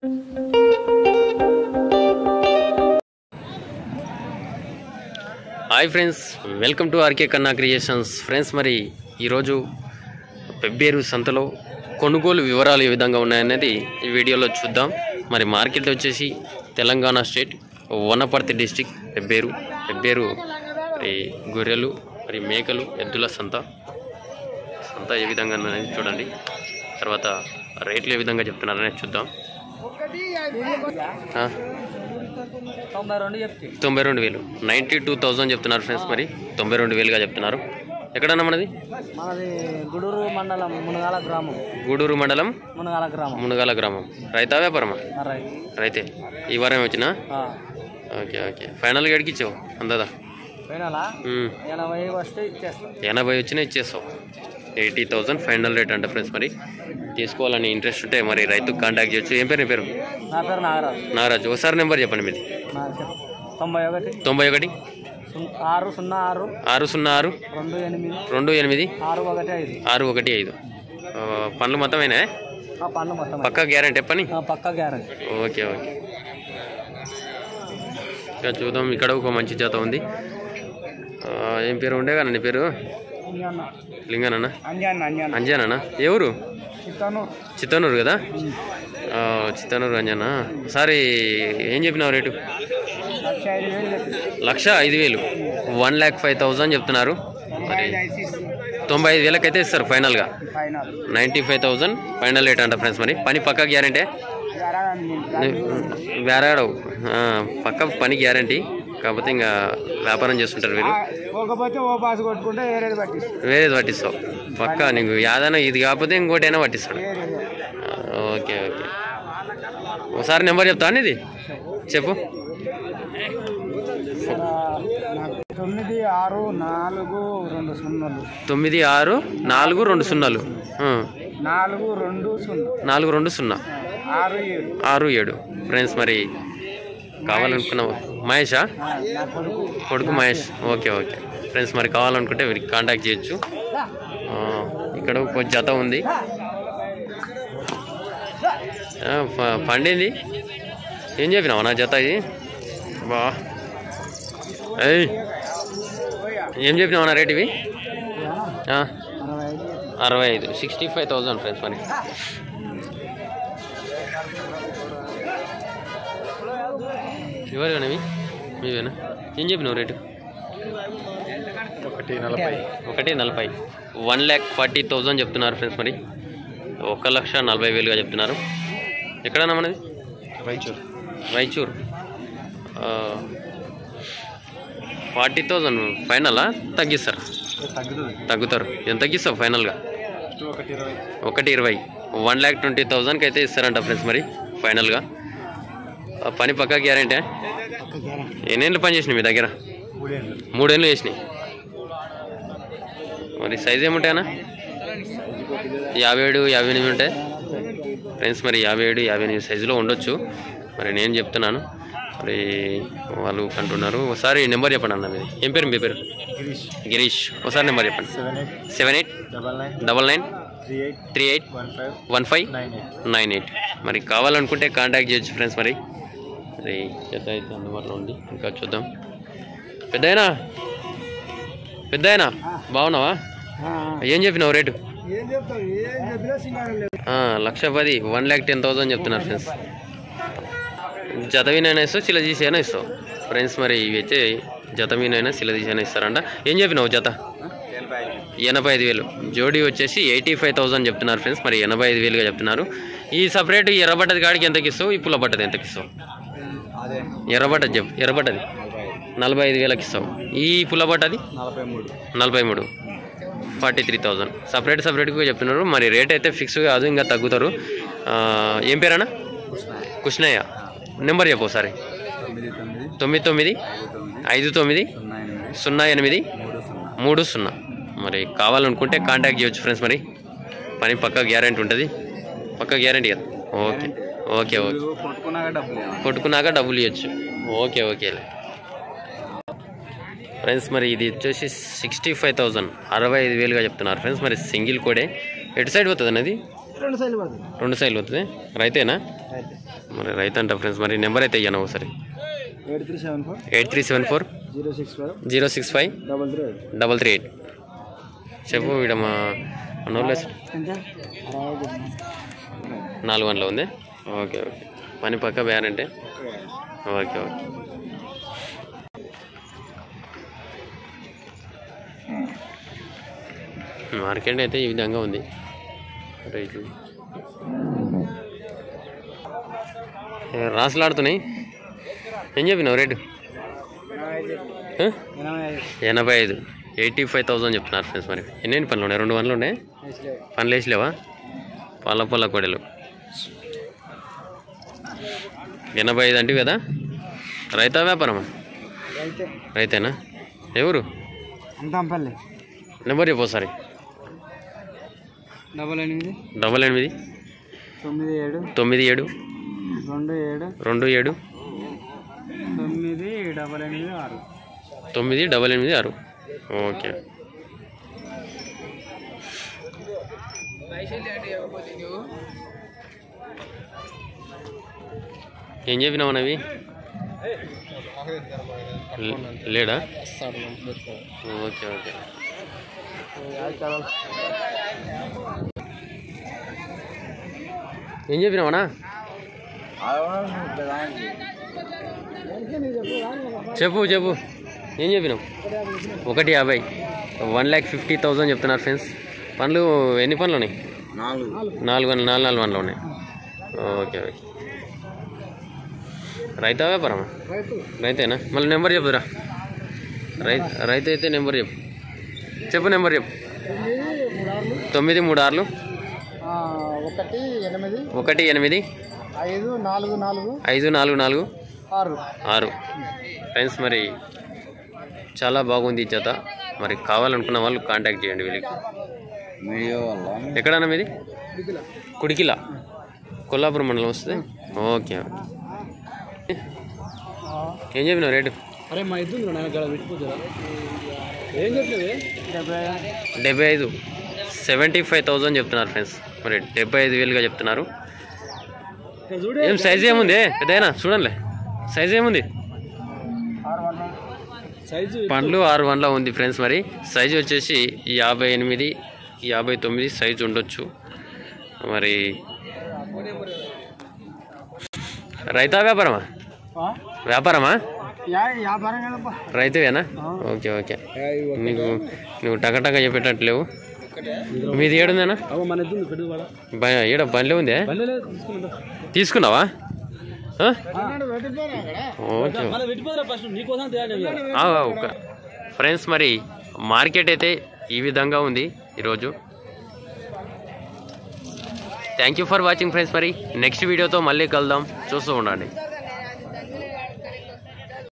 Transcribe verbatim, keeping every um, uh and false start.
Hi friends, welcome to RK Kanna creations. Friends, మరి ఈరోజు పెబ్బేరు సంతలో కొనుగోలు వివరాలు ఏ విధంగా ఉన్నాయనేది ఈ వీడియోలో చూద్దాం. మరి మార్కెట్ వచ్చేసి తెలంగాణ స్టేట్ వనపర్తి డిస్టిక్ పెబ్బేరు పెబ్బేరు మరి గొర్రెలు మరి మేకలు ఎద్దుల సంత సంత ఏ విధంగా ఉన్నది చూడండి. తర్వాత రేట్లు ఏ విధంగా చెప్తున్నారనేది చూద్దాం. తొంభై రెండు వేలు నైంటీ టూ థౌజండ్ చెప్తున్నారు ఫ్రెండ్స్. మరి తొంభై రెండు వేలుగా చెప్తున్నారు. ఎక్కడన్నా మనది? గూడూరు మండలం మునగాల గ్రామం. గూడూరు మండలం మునగాల గ్రామం. మునగాల గ్రామం. రైతా వ్యాపారమా? రైతే. ఈ వారం వచ్చినా? Okay okay. ఫైనల్గా ఎడికి ఇచ్చావు అందదా? ఎనభై వస్తే ఇచ్చేస్తాం. ఎనభై వచ్చినా ఇచ్చేస్తావు. ఎయిటీ థౌజండ్ ఫైనల్ రేట్ అంట ఫ్రెండ్స్. మరి తీసుకోవాలని ఇంట్రెస్ట్ ఉంటే మరి రైతుకు కాంటాక్ట్ చేయొచ్చు. ఏం పేరు నీ పేరు? నా పేరు నాగరాజు. నాగరాజు. ఒకసారి నెంబర్ చెప్పండి మీది. తొంభై ఒకటి తొంభై ఒకటి ఆరు సున్నా ఆరు ఆరు సున్నా ఆరు రెండు ఎనిమిది రెండు ఎనిమిది ఆరు ఒకటి ఐదు ఆరు ఒకటి ఐదు. పనులు మొత్తమేనా? పన్ను మొత్తం పక్కా గ్యారంటీ పని? పక్కా గ్యారంటీ. Okay okay. ఇక చూద్దాం. ఇక్కడ ఒక మంచి జాత ఉంది. ఏం పేరు ఉండే కానీ నీ పేరు? లింగనన్నా? అంజానా? ఎవరు? చిత్తనూరు కదా? చిత్తనూరు అంజనా. ఒకసారి ఏం చెప్పినావు రేటు? లక్ష ఐదు వేలు వన్ ల్యాక్ ఫైవ్ థౌజండ్ చెప్తున్నారు. మరి తొంభై ఐదు వేలకైతే ఇస్తారు ఫైనల్గా. Ninety five thousand final rate అంట ఫ్రెండ్స్. మరి పని పక్కా గ్యారంటీ? వేరాడవు పక్క పని గ్యారంటీ. కాకపోతే ఇంకా వ్యాపారం చేస్తుంటారు వీళ్ళు. వేరేది పట్టిస్తావు పక్కా. నీకు యాదైనా ఇది కాకపోతే ఇంకోటైనా పట్టిస్తాడు. Okay okay. ఒకసారి నెంబర్ చెప్తాను. ఇది చెప్పు. తొమ్మిది ఆరు నాలుగు రెండు సున్నాలు తొమ్మిది ఆరు నాలుగు రెండు సున్నాలు నాలుగు రెండు సున్నా నాలుగు రెండు సున్నా ఆరు ఏడు ఆరు ఏడు ఫ్రెండ్స్. మరి కావాలనుకున్నావు? మహేషా? కొడుకు మహేష్. Okay okay friends. మరి కావాలనుకుంటే వీరికి కాంటాక్ట్ చేయొచ్చు. ఇక్కడ ఒక జత ఉంది. పండింది. ఏం చెప్పినావు నా జత? ఇది బా ఏం చెప్పినావు నా రేట్? ఇవి అరవై ఐదు సిక్స్టీ ఫైవ్ థౌజండ్ ఫ్రెండ్స్. మరి ఎవరివి మీవేనా? ఏం చెప్పినావు రేటు? ఒకటి నలభై ఒకటి నలభై వన్ ల్యాక్ ఫార్టీ థౌజండ్ చెప్తున్నారు ఫ్రెండ్స్. మరి ఒక లక్ష నలభై వేలుగా చెప్తున్నారు. ఎక్కడన్నా మనది? రాయచూర్. రాయచూర్. ఫార్టీ థౌజండ్ ఫైనలా? తగ్గిస్తారు? తగ్గుతారు. ఎంత తగ్గిస్తావు ఫైనల్గా? ఒకటి ఇరవై వన్ ల్యాక్ ట్వంటీ థౌజండ్కి అయితే ఇస్తారంట ఫ్రెండ్స్. మరి ఫైనల్గా పని పక్కా గ్యారంటీ? ఎన్నేళ్ళు పని చేసినాయి మీ దగ్గర? మూడేళ్ళు చేసినాయి. మరి సైజ్ ఏముంటాయన్నా? యాభై ఏడు యాభై ఎనిమిది ఉంటాయి ఫ్రెండ్స్. మరి యాభై ఏడు యాభై ఎనిమిది సైజులో ఉండొచ్చు. మరి నేను చెప్తున్నాను, మరి వాళ్ళు అంటున్నారు. ఒకసారి నెంబర్ చెప్పండి అన్న. మీది ఏం పేరు? మీ పేరు? గిరీష్. ఒకసారి నెంబర్ చెప్పండి. Seven eight double nine three eight one five nine eight. మరి కావాలనుకుంటే కాంటాక్ట్ చేయొచ్చు ఫ్రెండ్స్. మరి మరి జత అయితే అందుబాటులో ఉంది. ఇంకా చూద్దాం. పెద్దయినా పెద్దయినా బాగున్నావా? ఏం చెప్పినావు రేటు? లక్ష పది వన్ ల్యాక్ టెన్ థౌజండ్ చెప్తున్నారు ఫ్రెండ్స్. జత మీనైనా ఇస్తావు, చిల్ల తీసైనా ఇస్తావు ఫ్రెండ్స్. మరి ఇవి అయితే జత మీనైనా చిల్ల తీసైనా ఇస్తారంట. ఏం చెప్పినావు జత? ఎనభై ఐదు వేలు జోడీ వచ్చేసి ఎయిటీ ఫైవ్ థౌజండ్ చెప్తున్నారు ఫ్రెండ్స్. మరి ఎనభై ఐదు వేలుగా చెప్తున్నారు. ఈ సపరేట్ ఎర్రబట్టది కాడికి ఎంతకి ఇస్తావు? ఈ పుల్ల బట్టది ఎంతకి ఇస్తావు? ఎర్రబట్టది చెప్పు. ఎర్రబట్టది నలభై ఐదు వేలకి ఇస్తావు. ఈ పుల్ల బట్టది నలభై మూడు ఫార్టీ త్రీ థౌజండ్ సపరేట్ సపరేట్గా చెప్తున్నారు. మరి రేట్ అయితే ఫిక్స్ కాదు, ఇంకా తగ్గుతారు. ఏం పేరన్నా? కృష్ణయ్య. నెంబర్ చెప్పు ఒకసారి. తొమ్మిది తొమ్మిది ఐదు తొమ్మిది సున్నా ఎనిమిది మూడు సున్నా. మరి కావాలనుకుంటే కాంటాక్ట్ చేయొచ్చు ఫ్రెండ్స్. మరి పని పక్కా గ్యారంటీ ఉంటుంది. పక్కా గ్యారంటీ కదా? Okay okay okay. కొట్టుకున్నాక డబ్బులు ఇవ్వచ్చు. Okay okay friends. మరి ఇది వచ్చేసి సిక్స్టీ ఫైవ్ థౌజండ్ అరవై ఐదు వేలుగా చెప్తున్నారు ఫ్రెండ్స్. మరి సింగిల్ కోడే. ఎటు సైడ్ పోతుంది అన్నది? రెండు సైలు పడుతుంది రెండు సైడ్లు వస్తుంది రైతేనా మరి రైతు అంట ఫ్రెండ్స్ మరి నెంబర్ అయితే ఇయ్యాను ఒకసారి eight three seven four eight three seven four zero six five zero six five double three eight double three eight చెప్పు ఇక్కడ మా నోర్లో ఎంత నాలుగు గంటలు ఉంది ఓకే ఓకే పని పక్క బ్యారంటే ఓకే ఓకే మార్కెట్ అయితే ఈ విధంగా ఉంది రైట్లు రాసులాడుతున్నాయి ఏం చెప్పినావు రేటు ఎనభై ఐదు ఎయిటీ ఫైవ్ థౌసండ్ చెప్తున్నారు ఫ్రెండ్స్ మరి ఎన్ని పనులు ఉన్నాయి రెండు పనులు ఉన్నాయి పనులు వేసలేవా పళ్ళ పళ్ళ కొడలు ఎనభై ఐదు అంటే కదా రైతా వ్యాపారమా రైతేనా ఎవరు అంతంపల్లి నెంబర్ చెప్పు ఒకసారి డబల్ ఎనిమిది డబల్ ఎనిమిది తొమ్మిది ఏడు తొమ్మిది ఏడు రెండు ఏడు రెండు ఏడు తొమ్మిది డబల్ ఎనిమిది ఆరు తొమ్మిది డబల్ ఎనిమిది ఆరు ఓకే ఏం చెప్పినావు అవి లేడా ఓకే ఓకే ఏం చెప్పినావనా చెప్పు చెప్పు ఏం చెప్పినావు ఒకటి యాభై వన్ ల్యాక్ ఫిఫ్టీ థౌజండ్ చెప్తున్నారు ఫ్రెండ్స్ పనులు ఎన్ని పనులు ఉన్నాయి నాలుగు నాలుగు నాలుగు నాలుగు పనులు ఉన్నాయి ఓకే ఓకే రైతా వ్యాపారమా రైతేనా మళ్ళీ నెంబర్ చెప్పురా రైతు రైతు అయితే నెంబర్ చెప్పు చెప్పు నెంబర్ చెప్పు తొమ్మిది మూడు ఆరులు ఒకటి ఎనిమిది ఒకటి ఎనిమిది ఐదు నాలుగు నాలుగు ఐదు నాలుగు నాలుగు ఆరు ఆరు ఫ్రెండ్స్ మరి చాలా బాగుంది ఈ జత మరి కావాలనుకున్న వాళ్ళు కాంటాక్ట్ చేయండి వీళ్ళకి ఎక్కడన్నా మీది కుడికిలా కొల్లాపురం మండలం వస్తుంది ఓకే ఏం చెప్పినావు రేటు అరే మా ఇద్దరు పెట్టుకోవచ్చా ఏం చెప్పలేదు డెబ్బై ఐదు సెవెంటీ ఫైవ్ థౌజండ్ చెప్తున్నారు ఫ్రెండ్స్ మరి డెబ్బై ఐదు వేలుగా చెప్తున్నారు ఏం సైజ్ ఏముంది పెద్దయినా చూడండి సైజ్ ఏముంది సైజు పండ్లు ఆరు వన్లో ఉంది ఫ్రెండ్స్ మరి సైజు వచ్చేసి యాభై ఎనిమిది యాభై తొమ్మిది సైజు ఉండొచ్చు మరి రైతా వ్యాపారమా వ్యాపారమా రైతువేనా ఓకే ఓకే నీకు నువ్వు టకటక చెప్పేటట్లేవు మీది ఏడుందేనా ఏడ బండ్లే ఉందే తీసుకున్నావా ఓకే ఫ్రెండ్స్ మరి మార్కెట్ అయితే ఈ విధంగా ఉంది ఈరోజు thank you for watching friends మరి నెక్స్ట్ వీడియోతో మళ్ళీ కలుద్దాం చూస్తూ ఉండండి